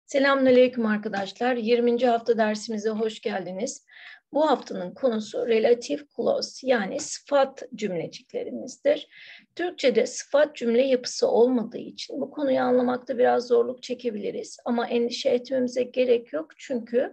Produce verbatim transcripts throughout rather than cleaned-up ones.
Selamünaleyküm arkadaşlar. yirminci hafta dersimize hoş geldiniz. Bu haftanın konusu relative clause yani sıfat cümleciklerimizdir. Türkçe'de sıfat cümle yapısı olmadığı için bu konuyu anlamakta biraz zorluk çekebiliriz. Ama endişe etmemize gerek yok çünkü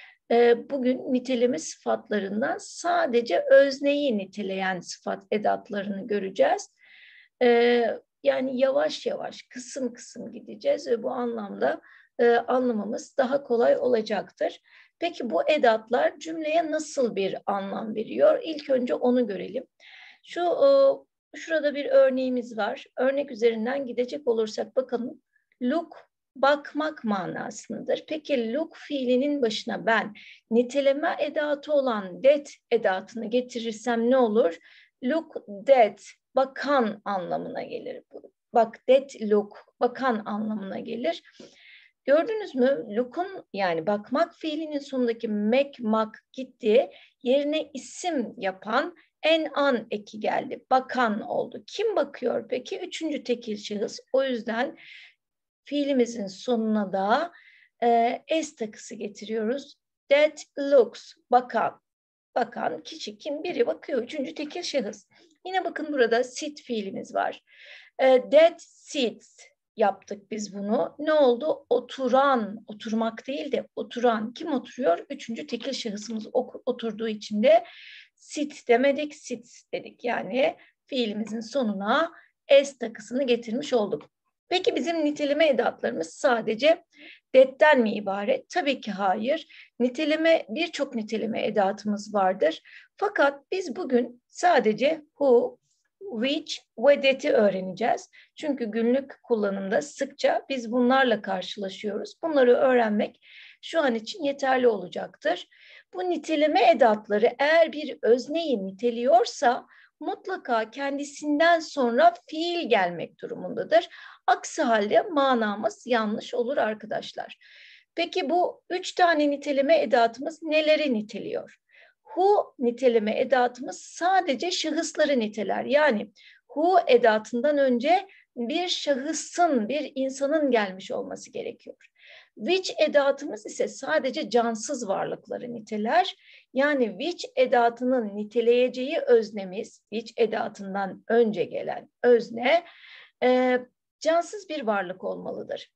e, bugün niteleme sıfatlarından sadece özneyi niteleyen sıfat edatlarını göreceğiz. E, yani yavaş yavaş, kısım kısım gideceğiz ve bu anlamda e, anlamamız daha kolay olacaktır. Peki bu edatlar cümleye nasıl bir anlam veriyor? İlk önce onu görelim. Şu e, şurada bir örneğimiz var. Örnek üzerinden gidecek olursak bakalım. Look bakmak manasındadır. Peki look fiilinin başına ben niteleme edatı olan that edatını getirirsem ne olur? Look that bakan anlamına gelir. Bak that look bakan anlamına gelir. Gördünüz mü? Look'un yani bakmak fiilinin sonundaki make, mak gitti. Yerine isim yapan en an eki geldi. Bakan oldu. Kim bakıyor peki? Üçüncü tekil şahıs. O yüzden fiilimizin sonuna da e, s takısı getiriyoruz. That looks. Bakan. Bakan kişi kim? Biri bakıyor. Üçüncü tekil şahıs. Yine bakın burada sit fiilimiz var. E, that sits yaptık biz bunu. Ne oldu? Oturan, oturmak değil de oturan. Kim oturuyor? Üçüncü tekil şahısımız oturduğu için de sit demedik, sits dedik. Yani fiilimizin sonuna s takısını getirmiş olduk. Peki bizim niteleme edatlarımız sadece that'ten mi ibaret? Tabii ki hayır. Niteleme, birçok niteleme edatımız vardır. Fakat biz bugün sadece who, which ve that'i öğreneceğiz. Çünkü günlük kullanımda sıkça biz bunlarla karşılaşıyoruz. Bunları öğrenmek şu an için yeterli olacaktır. Bu niteleme edatları eğer bir özneyi niteliyorsa mutlaka kendisinden sonra fiil gelmek durumundadır. Aksi halde manamız yanlış olur arkadaşlar. Peki bu üç tane niteleme edatımız neleri niteliyor? Who niteleme edatımız sadece şahısları niteler. Yani who edatından önce bir şahısın, bir insanın gelmiş olması gerekiyor. Which edatımız ise sadece cansız varlıkları niteler. Yani which edatının niteleyeceği öznemiz, which edatından önce gelen özne, e, cansız bir varlık olmalıdır.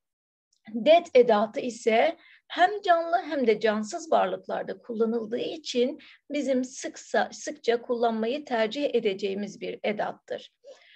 That edatı ise hem canlı hem de cansız varlıklarda kullanıldığı için bizim sıksa, sıkça kullanmayı tercih edeceğimiz bir edattır.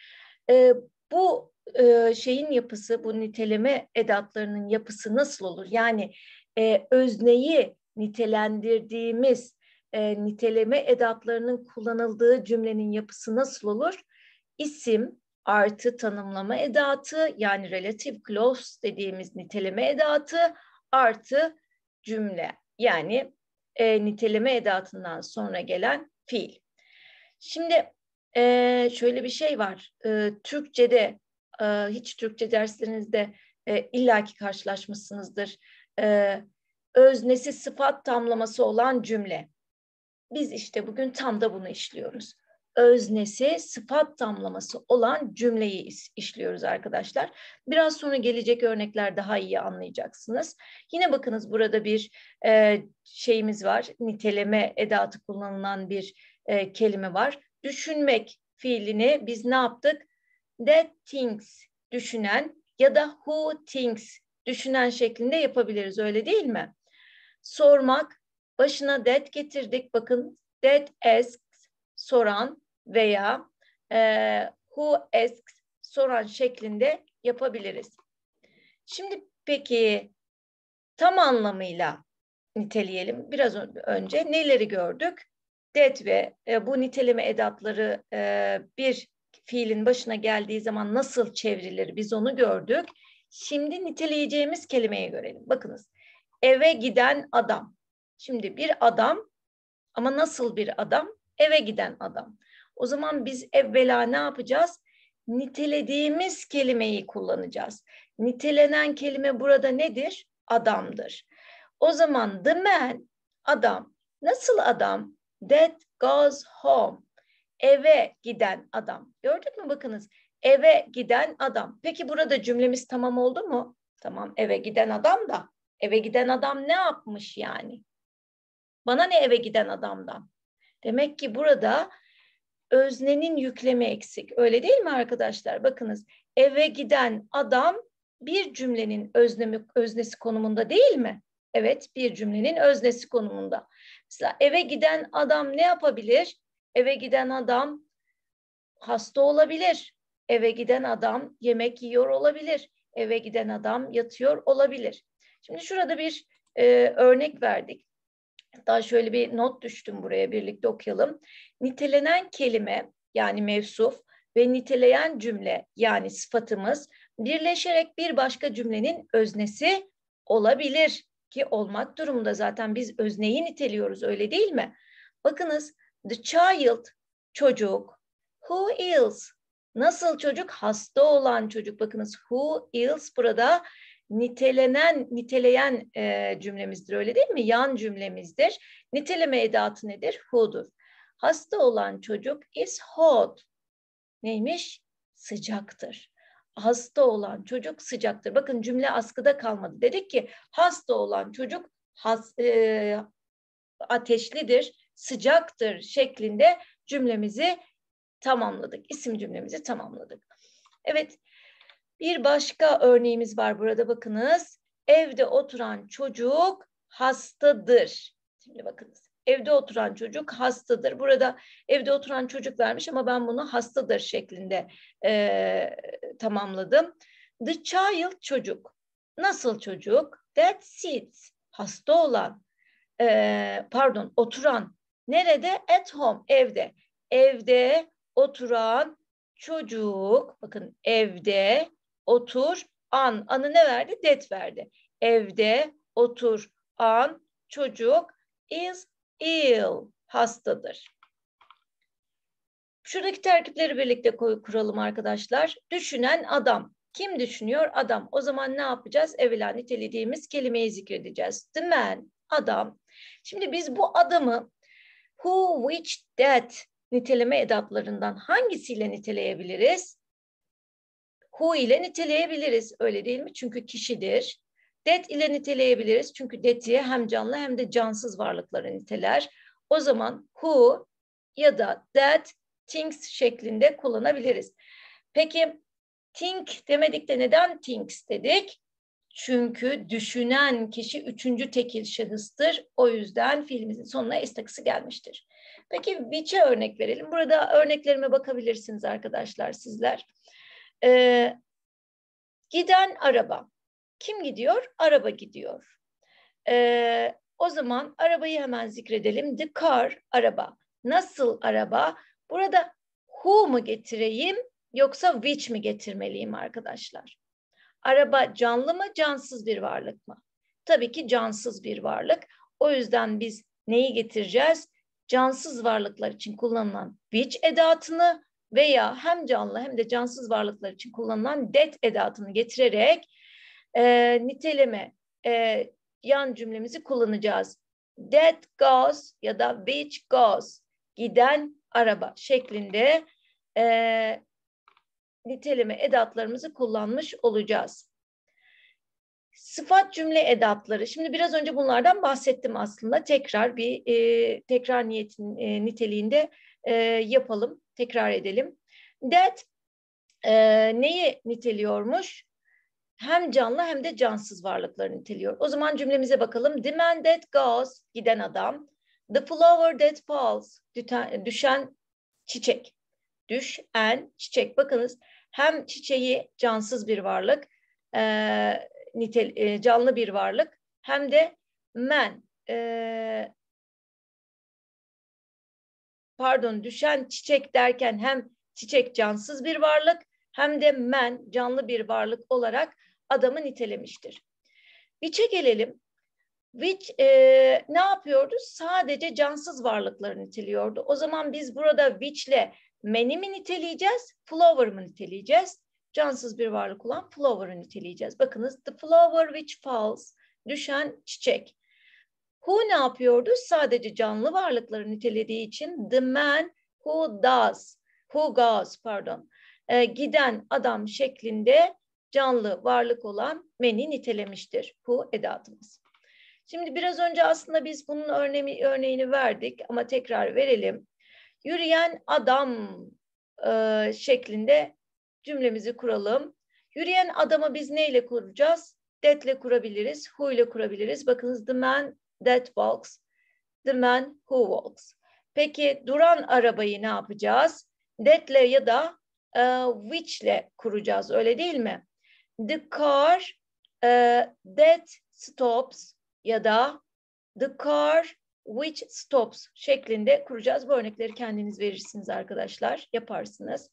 E, bu e, şeyin yapısı, bu niteleme edatlarının yapısı nasıl olur? Yani e, özneyi nitelendirdiğimiz e, niteleme edatlarının kullanıldığı cümlenin yapısı nasıl olur? İsim artı tanımlama edatı yani relative clause dediğimiz niteleme edatı artı cümle yani e, niteleme edatından sonra gelen fiil. Şimdi e, şöyle bir şey var. E, Türkçe'de e, hiç Türkçe derslerinizde e, illaki karşılaşmışsınızdır. E, öznesi sıfat tamlaması olan cümle. Biz işte bugün tam da bunu işliyoruz. Öznesi sıfat tamlaması olan cümleyi işliyoruz arkadaşlar. Biraz sonra gelecek örnekler daha iyi anlayacaksınız. Yine bakınız burada bir e, şeyimiz var. Niteleme edatı kullanılan bir e, kelime var. Düşünmek fiilini biz ne yaptık? That thinks düşünen ya da who thinks düşünen şeklinde yapabiliriz öyle değil mi? Sormak başına that getirdik. Bakın that asks soran veya e, who asks soran şeklinde yapabiliriz. Şimdi peki tam anlamıyla niteleyelim. Biraz önce neleri gördük? That ve e, bu niteleme edatları e, bir fiilin başına geldiği zaman nasıl çevrilir biz onu gördük. Şimdi niteleyeceğimiz kelimeyi görelim. Bakınız eve giden adam. Şimdi bir adam ama nasıl bir adam? Eve giden adam. O zaman biz evvela ne yapacağız? Nitelediğimiz kelimeyi kullanacağız. Nitelenen kelime burada nedir? Adamdır. O zaman the man, adam. Nasıl adam? That goes home. Eve giden adam. Gördük mü bakınız? Eve giden adam. Peki burada cümlemiz tamam oldu mu? Tamam eve giden adam da Eve giden adam ne yapmış yani? Bana ne eve giden adamdan? Demek ki burada öznenin yüklemi eksik. Öyle değil mi arkadaşlar? Bakınız, eve giden adam bir cümlenin öznemi, öznesi konumunda değil mi? Evet, bir cümlenin öznesi konumunda. Mesela eve giden adam ne yapabilir? Eve giden adam hasta olabilir. Eve giden adam yemek yiyor olabilir. Eve giden adam yatıyor olabilir. Şimdi şurada bir e, örnek verdik. Daha şöyle bir not düştüm buraya, birlikte okuyalım. Nitelenen kelime yani mevsuf ve niteleyen cümle yani sıfatımız birleşerek bir başka cümlenin öznesi olabilir ki olmak durumunda, zaten biz özneyi niteliyoruz, öyle değil mi? Bakınız, the child çocuk, who is nasıl çocuk, hasta olan çocuk. Bakınız, who is burada nitelenen, niteleyen e, cümlemizdir, öyle değil mi? Yan cümlemizdir. Niteleme edatı nedir? Who'dur. Hasta olan çocuk is hot. Neymiş? Sıcaktır. Hasta olan çocuk sıcaktır. Bakın, cümle askıda kalmadı. Dedik ki hasta olan çocuk has, e, ateşlidir, sıcaktır şeklinde cümlemizi tamamladık. İsim cümlemizi tamamladık. Evet. Bir başka örneğimiz var burada, bakınız. Evde oturan çocuk hastadır. Şimdi bakınız. Evde oturan çocuk hastadır. Burada evde oturan çocuk vermiş ama ben bunu hastadır şeklinde e, tamamladım. The child çocuk. Nasıl çocuk? That sits. Hasta olan. E, pardon, oturan. Nerede? At home. Evde. Evde oturan çocuk. Bakın, evde otur an. Anı ne verdi? Det verdi. Evde otur an çocuk is ill. Hastadır. Şuradaki terkipleri birlikte kuralım arkadaşlar. Düşünen adam. Kim düşünüyor? Adam. O zaman ne yapacağız? Evvela nitelediğimiz kelimeyi zikredeceğiz. The man. Adam. Şimdi biz bu adamı who, which, that niteleme edatlarından hangisiyle niteleyebiliriz? Who ile niteleyebiliriz, öyle değil mi? Çünkü kişidir. That ile niteleyebiliriz. Çünkü that'i hem canlı hem de cansız varlıkları niteler. O zaman who ya da that, thinks şeklinde kullanabiliriz. Peki think demedik de neden thinks dedik? Çünkü düşünen kişi üçüncü tekil şahıstır. O yüzden fiilimizin sonuna s takısı gelmiştir. Peki which'e örnek verelim. Burada örneklerime bakabilirsiniz arkadaşlar sizler. Ee, giden araba. Kim gidiyor? Araba gidiyor. Ee, o zaman arabayı hemen zikredelim. The car, araba. Nasıl araba? Burada who mu getireyim yoksa which mi getirmeliyim arkadaşlar? Araba canlı mı, cansız bir varlık mı? Tabii ki cansız bir varlık. O yüzden biz neyi getireceğiz? Cansız varlıklar için kullanılan which edatını veya hem canlı hem de cansız varlıklar için kullanılan that edatını getirerek e, niteleme e, yan cümlemizi kullanacağız. That goes ya da which goes, giden araba şeklinde e, niteleme edatlarımızı kullanmış olacağız. Sıfat cümle edatları. Şimdi biraz önce bunlardan bahsettim aslında. Tekrar bir e, tekrar niyetin e, niteliğinde e, yapalım, tekrar edelim. That e, neyi niteliyormuş? Hem canlı hem de cansız varlıkları niteliyor. O zaman cümlemize bakalım. The man that goes, giden adam. The flower that falls, düşen çiçek. Düşen çiçek. Bakınız, hem çiçeği cansız bir varlık, e, nitel, e, canlı bir varlık, hem de man, e, pardon düşen çiçek derken hem çiçek cansız bir varlık hem de man canlı bir varlık olarak adamı nitelemiştir. Which'e gelelim. Which e, ne yapıyordu? Sadece cansız varlıkları niteliyordu. O zaman biz burada which'le man'i mi niteleyeceğiz, flower mı niteleyeceğiz? Cansız bir varlık olan flower'ı niteleyeceğiz. Bakınız, the flower which falls, düşen çiçek. Who ne yapıyordu? Sadece canlı varlıkları nitelediği için the man who does, who goes, pardon, e, giden adam şeklinde canlı varlık olan man'i nitelemiştir who edatımız. Şimdi biraz önce aslında biz bunun örneği, örneğini verdik ama tekrar verelim. Yürüyen adam e, şeklinde cümlemizi kuralım. Yürüyen adamı biz neyle kuracağız? That ile kurabiliriz, who ile kurabiliriz. Bakınız the man that walks, the man who walks. Peki duran arabayı ne yapacağız? That ile ya da uh, which ile kuracağız, öyle değil mi? The car uh, that stops ya da the car which stops şeklinde kuracağız. Bu örnekleri kendiniz verirsiniz arkadaşlar, yaparsınız.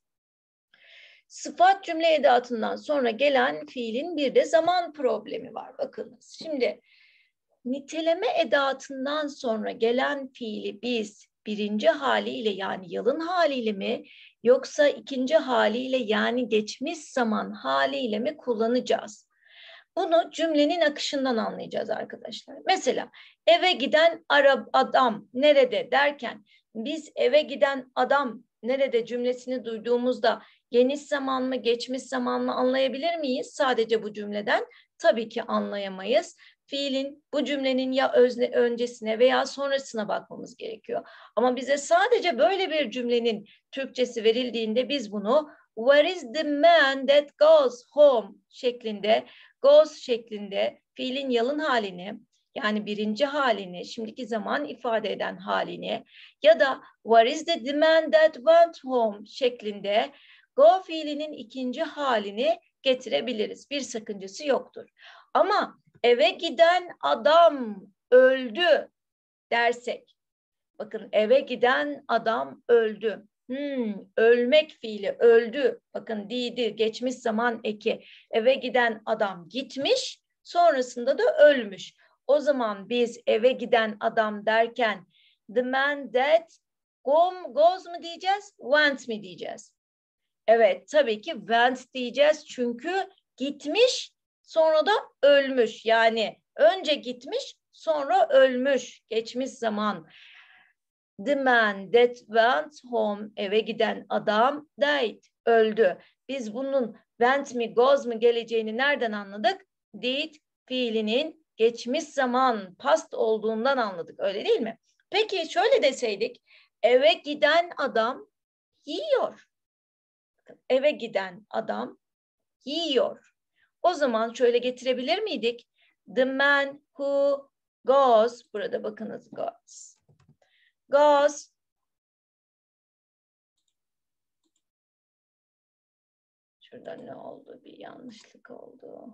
Sıfat cümle edatından sonra gelen fiilin bir de zaman problemi var. Bakınız şimdi niteleme edatından sonra gelen fiili biz birinci haliyle yani yalın haliyle mi yoksa ikinci haliyle yani geçmiş zaman haliyle mi kullanacağız? Bunu cümlenin akışından anlayacağız arkadaşlar. Mesela eve giden adam nerede derken biz eve giden adam nerede cümlesini duyduğumuzda geniş zaman mı geçmiş zaman mı anlayabilir miyiz sadece bu cümleden? Tabii ki anlayamayız. Fiilin bu cümlenin ya özne, öncesine veya sonrasına bakmamız gerekiyor. Ama bize sadece böyle bir cümlenin Türkçesi verildiğinde biz bunu where is the man that goes home şeklinde, goes şeklinde fiilin yalın halini yani birinci halini, şimdiki zaman ifade eden halini ya da where is the, the man that went home şeklinde go fiilinin ikinci halini getirebiliriz. Bir sakıncası yoktur. Ama eve giden adam öldü dersek, bakın eve giden adam öldü. Hmm, ölmek fiili öldü. Bakın didi geçmiş zaman eki. Eve giden adam gitmiş, sonrasında da ölmüş. O zaman biz eve giden adam derken the man that goes mu diyeceğiz, went mi diyeceğiz? Evet, tabii ki went diyeceğiz çünkü gitmiş, sonra da ölmüş. Yani önce gitmiş, sonra ölmüş. Geçmiş zaman. The man that went home, eve giden adam, died, öldü. Biz bunun went mi, goes mu geleceğini nereden anladık? Did fiilinin geçmiş zaman, past olduğundan anladık. Öyle değil mi? Peki şöyle deseydik, eve giden adam yiyor. Eve giden adam yiyor. O zaman şöyle getirebilir miydik? The man who goes, burada bakınız goes. Goes. Şurada ne oldu? Bir yanlışlık oldu.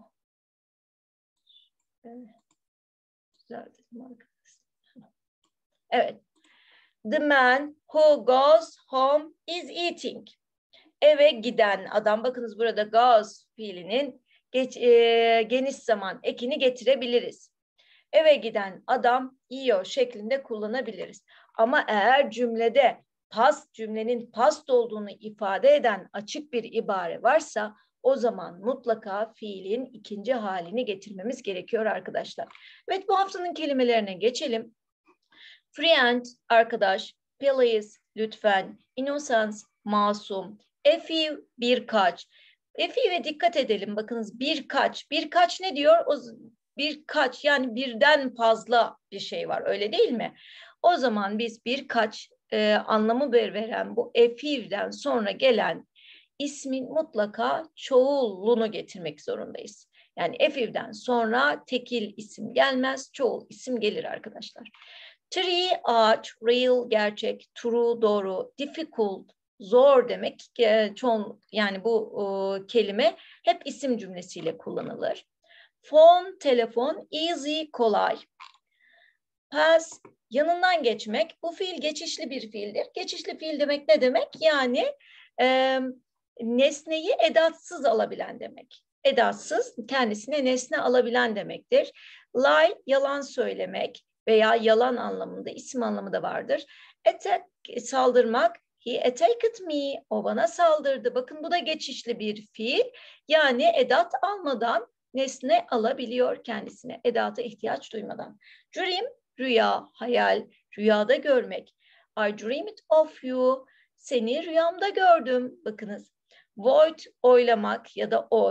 Evet. Düzeltelim arkadaşlar. Evet. The man who goes home is eating. Eve giden adam, bakınız burada goes fiilinin geç, e, geniş zaman ekini getirebiliriz. Eve giden adam yiyor şeklinde kullanabiliriz. Ama eğer cümlede past, cümlenin past olduğunu ifade eden açık bir ibare varsa o zaman mutlaka fiilin ikinci halini getirmemiz gerekiyor arkadaşlar. Evet, bu haftanın kelimelerine geçelim. Friend, arkadaş, please, lütfen, innocence, masum, a few, birkaç. A few'e dikkat edelim. Bakınız birkaç. Birkaç ne diyor? O birkaç yani birden fazla bir şey var. Öyle değil mi? O zaman biz birkaç e, anlamı veren bu a few'den sonra gelen ismin mutlaka çoğulunu getirmek zorundayız. Yani a few'den sonra tekil isim gelmez, çoğul isim gelir arkadaşlar. Tree, ağaç, real, gerçek, true, doğru, difficult, zor demek. Çoğun, yani bu o, kelime hep isim cümlesiyle kullanılır. Phone, telefon, easy, kolay. Pass, yanından geçmek. Bu fiil geçişli bir fiildir. Geçişli fiil demek ne demek? Yani e, nesneyi edatsız alabilen demek. Edatsız, kendisine nesne alabilen demektir. Lie, yalan söylemek veya yalan anlamında, isim anlamı da vardır. Attack, saldırmak. He attacked me, o bana saldırdı. Bakın bu da geçişli bir fiil. Yani edat almadan nesne alabiliyor kendisine. Edata ihtiyaç duymadan. Dream, rüya, hayal, rüyada görmek. I dreamed of you, seni rüyamda gördüm. Bakınız. Vote, oylamak ya da oy.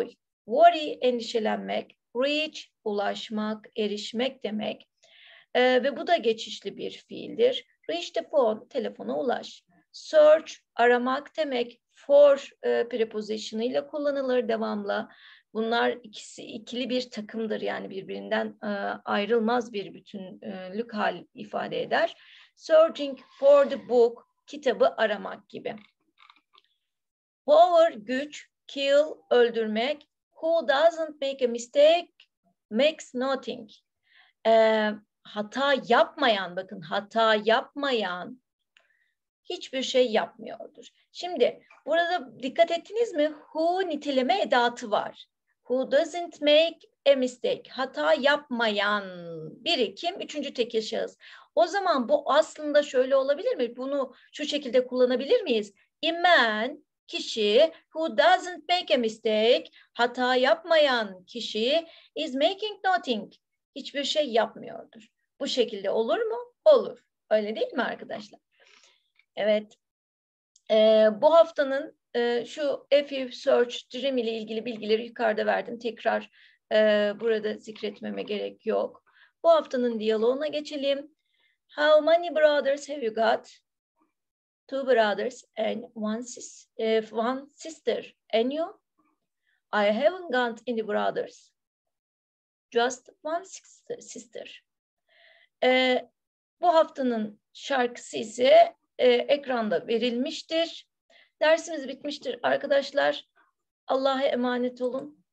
Worry, endişelenmek. Reach, ulaşmak, erişmek demek. Ee, ve bu da geçişli bir fiildir. Reach the phone, telefona ulaş. Search, aramak demek. For e, preposition ile kullanılır devamlı. Bunlar ikisi ikili bir takımdır, yani birbirinden e, ayrılmaz bir bütünlük hal ifade eder. Searching for the book, kitabı aramak gibi. Power, güç. Kill, öldürmek. Who doesn't make a mistake makes nothing. Ee, hata yapmayan, bakın hata yapmayan hiçbir şey yapmıyordur. Şimdi burada dikkat ettiniz mi? Who niteleme edatı var. Who doesn't make a mistake. Hata yapmayan biri kim? Üçüncü tekil şahıs. O zaman bu aslında şöyle olabilir mi? Bunu şu şekilde kullanabilir miyiz? A man, kişi, who doesn't make a mistake, hata yapmayan kişi, is making nothing, hiçbir şey yapmıyordur. Bu şekilde olur mu? Olur. Öyle değil mi arkadaşlar? Evet. Ee, bu haftanın e, şu F U Search Dream ile ilgili bilgileri yukarıda verdim. Tekrar e, burada zikretmeme gerek yok. Bu haftanın diyaloğuna geçelim. How many brothers have you got? Two brothers and one, sis uh, one sister. And you? I haven't got any brothers. Just one sister. Ee, bu haftanın şarkısı ise e, ekranda verilmiştir. Dersimiz bitmiştir arkadaşlar. Allah'a emanet olun.